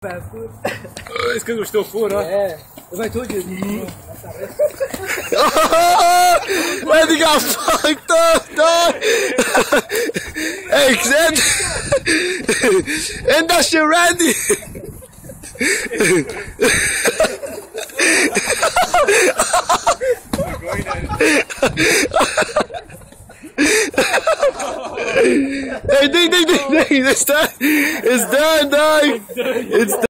It's because we're still full, huh? Yeah. If I told you. Randy got fucked up, dog. Hey, end that shit, Randy. Hey, ding, ding, ding, ding. It's done, dog. It's done.